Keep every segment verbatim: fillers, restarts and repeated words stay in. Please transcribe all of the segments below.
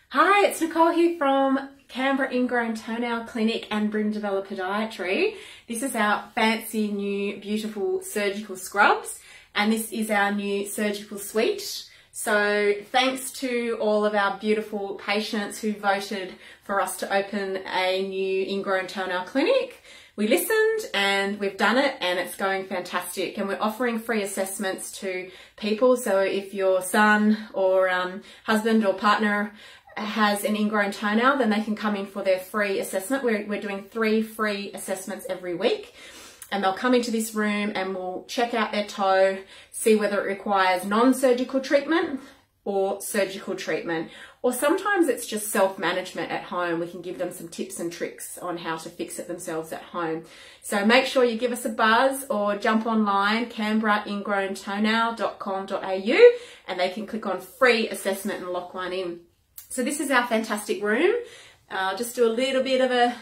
Hi, it's Nicole here from Canberra Ingrown Toenail Clinic and Brindabella Podiatry. This is our fancy new beautiful surgical scrubs, and this is our new surgical suite. So thanks to all of our beautiful patients who voted for us to open a new ingrown toenail clinic. We listened and we've done it, and it's going fantastic, and we're offering free assessments to people. So if your son or um, husband or partner has an ingrown toenail, then they can come in for their free assessment. We're, we're doing three free assessments every week, and they'll come into this room and we'll check out their toe, see whether it requires non-surgical treatment or surgical treatment. Or sometimes it's just self-management at home. We can give them some tips and tricks on how to fix it themselves at home. So make sure you give us a buzz or jump online, canberra ingrown toenail dot com dot a u, and they can click on free assessment and lock one in. So this is our fantastic room. I'll just do a little bit of a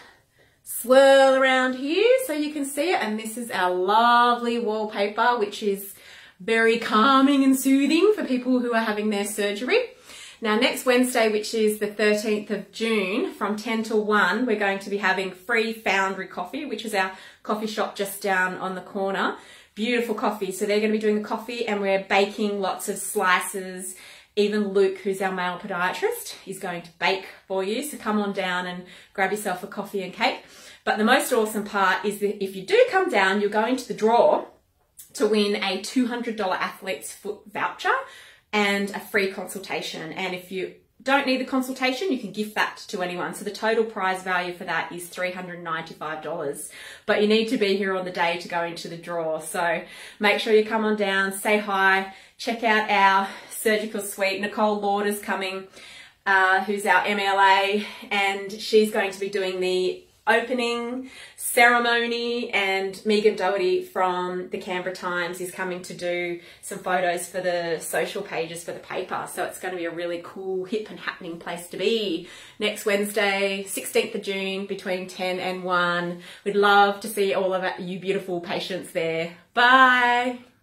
swirl around here so you can see it. And this is our lovely wallpaper, which is very calming and soothing for people who are having their surgery. Now next Wednesday, which is the thirteenth of June, from ten till one, we're going to be having free Foundry coffee, which is our coffee shop just down on the corner. Beautiful coffee. So they're going to be doing the coffee, and we're baking lots of slices. Even Luke, who's our male podiatrist, is going to bake for you. So come on down and grab yourself a coffee and cake. But the most awesome part is that if you do come down, you'll go into the draw to win a two hundred dollar Athlete's Foot voucher and a free consultation. And if you don't need the consultation, you can gift that to anyone. So the total prize value for that is three hundred ninety-five dollars. But you need to be here on the day to go into the draw. So make sure you come on down, say hi, check out our surgical suite. Nicole Lauder's coming, uh, who's our M L A, and she's going to be doing the opening ceremony, and Megan Doherty from the Canberra Times is coming to do some photos for the social pages for the paper. So it's going to be a really cool, hip and happening place to be next Wednesday, sixteenth of June, between ten and one. We'd love to see all of you beautiful patients there. Bye.